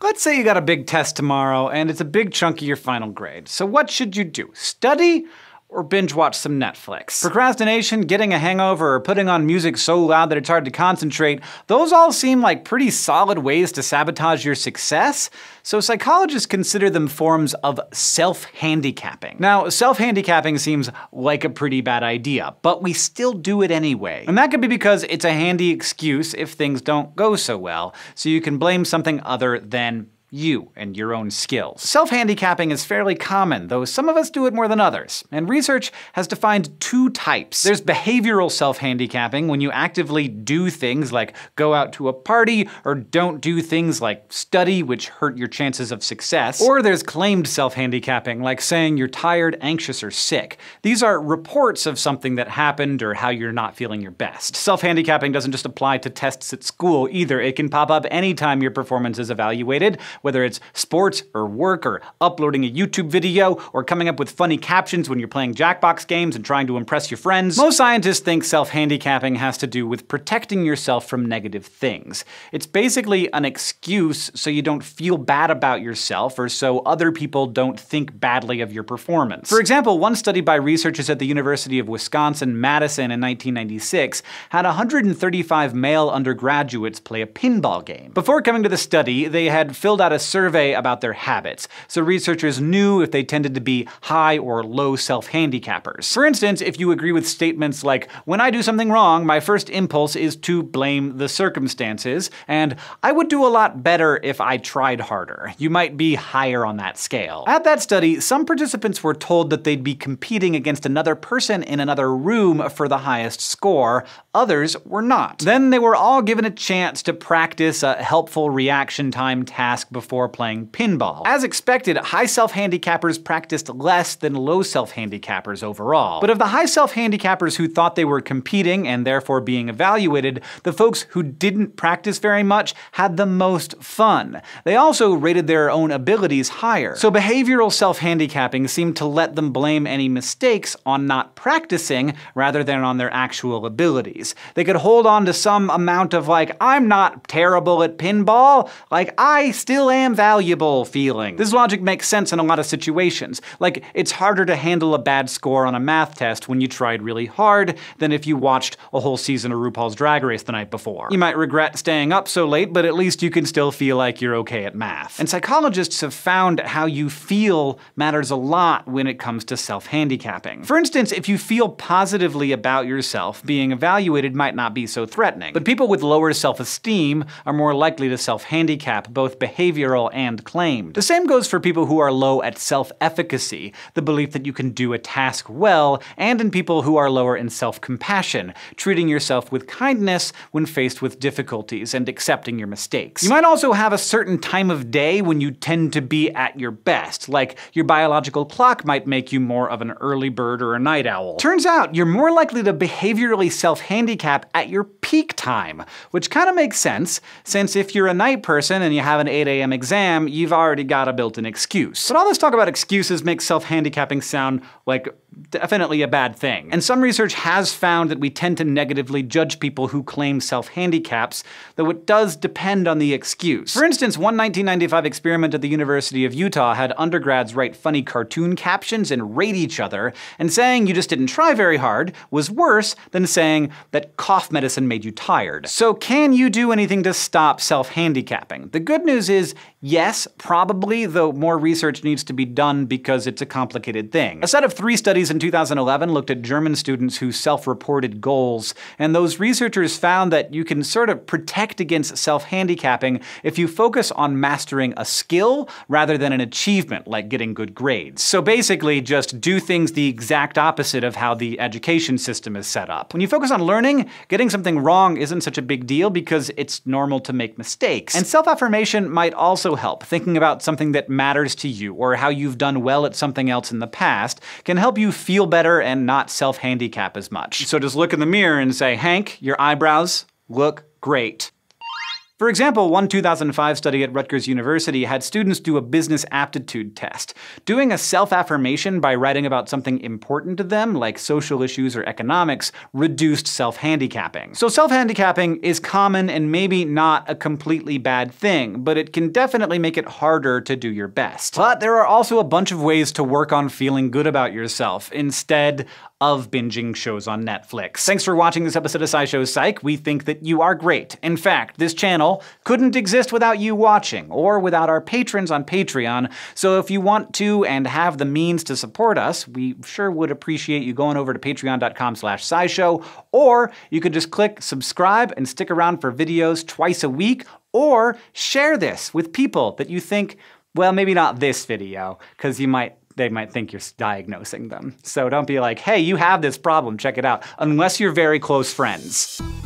Let's say you got a big test tomorrow and it's a big chunk of your final grade. So what should you do? Study or binge watch some Netflix? Procrastination, getting a hangover, or putting on music so loud that it's hard to concentrate, those all seem like pretty solid ways to sabotage your success. So psychologists consider them forms of self-handicapping. Now, self-handicapping seems like a pretty bad idea, but we still do it anyway. And that could be because it's a handy excuse if things don't go so well, so you can blame something other than you and your own skills. Self-handicapping is fairly common, though some of us do it more than others, and research has defined two types. There's behavioral self-handicapping, when you actively do things like go out to a party, or don't do things like study, which hurt your chances of success. Or there's claimed self-handicapping, like saying you're tired, anxious, or sick. These are reports of something that happened or how you're not feeling your best. Self-handicapping doesn't just apply to tests at school either. It can pop up anytime your performance is evaluated, whether it's sports or work or uploading a YouTube video or coming up with funny captions when you're playing Jackbox games and trying to impress your friends. Most scientists think self-handicapping has to do with protecting yourself from negative things. It's basically an excuse so you don't feel bad about yourself or so other people don't think badly of your performance. For example, one study by researchers at the University of Wisconsin-Madison in 1996 had 135 male undergraduates play a pinball game. Before coming to the study, they had filled out a survey about their habits, so researchers knew if they tended to be high or low self-handicappers. For instance, if you agree with statements like, "When I do something wrong, my first impulse is to blame the circumstances," and "I would do a lot better if I tried harder," you might be higher on that scale. At that study, some participants were told that they'd be competing against another person in another room for the highest score. Others were not. Then they were all given a chance to practice a helpful reaction time task before playing pinball. As expected, high self-handicappers practiced less than low self-handicappers overall. But of the high self-handicappers who thought they were competing and therefore being evaluated, the folks who didn't practice very much had the most fun. They also rated their own abilities higher. So behavioral self-handicapping seemed to let them blame any mistakes on not practicing rather than on their actual abilities. They could hold on to some amount of like, "I'm not terrible at pinball, like I still am valuable" feeling. This logic makes sense in a lot of situations. Like, it's harder to handle a bad score on a math test when you tried really hard than if you watched a whole season of RuPaul's Drag Race the night before. You might regret staying up so late, but at least you can still feel like you're okay at math. And psychologists have found how you feel matters a lot when it comes to self-handicapping. For instance, if you feel positively about yourself, being evaluated might not be so threatening. But people with lower self-esteem are more likely to self-handicap, both behavioral and claimed. The same goes for people who are low at self-efficacy, the belief that you can do a task well, and in people who are lower in self-compassion, treating yourself with kindness when faced with difficulties and accepting your mistakes. You might also have a certain time of day when you tend to be at your best, like your biological clock might make you more of an early bird or a night owl. Turns out you're more likely to behaviorally self-handicap at your peak time, which kind of makes sense, since if you're a night person and you have an 8 a.m. exam, you've already got a built-in excuse. But all this talk about excuses makes self-handicapping sound like definitely a bad thing. And some research has found that we tend to negatively judge people who claim self-handicaps, though it does depend on the excuse. For instance, one 1995 experiment at the University of Utah had undergrads write funny cartoon captions and rate each other, and saying you just didn't try very hard was worse than saying that cough medicine made you tired. So can you do anything to stop self-handicapping? The good news is yes, probably, though more research needs to be done because it's a complicated thing. A set of 3 studies in 2011 looked at German students who self-reported goals, and those researchers found that you can sort of protect against self-handicapping if you focus on mastering a skill rather than an achievement, like getting good grades. So basically, just do things the exact opposite of how the education system is set up. When you focus on learning, getting something wrong isn't such a big deal because it's normal to make mistakes. And self-affirmation might also help. Thinking about something that matters to you or how you've done well at something else in the past can help you feel better and not self-handicap as much. So just look in the mirror and say, "Hank, your eyebrows look great." For example, one 2005 study at Rutgers University had students do a business aptitude test. Doing a self-affirmation by writing about something important to them, like social issues or economics, reduced self-handicapping. So self-handicapping is common and maybe not a completely bad thing, but it can definitely make it harder to do your best. But there are also a bunch of ways to work on feeling good about yourself instead of binging shows on Netflix. Thanks for watching this episode of SciShow Psych. We think that you are great. In fact, this channel couldn't exist without you watching, or without our patrons on Patreon, so if you want to and have the means to support us, we sure would appreciate you going over to patreon.com/scishow, or you could just click subscribe and stick around for videos twice a week, or share this with people that you think, well, maybe not this video, because they might think you're diagnosing them. So don't be like, hey, you have this problem, check it out, unless you're very close friends.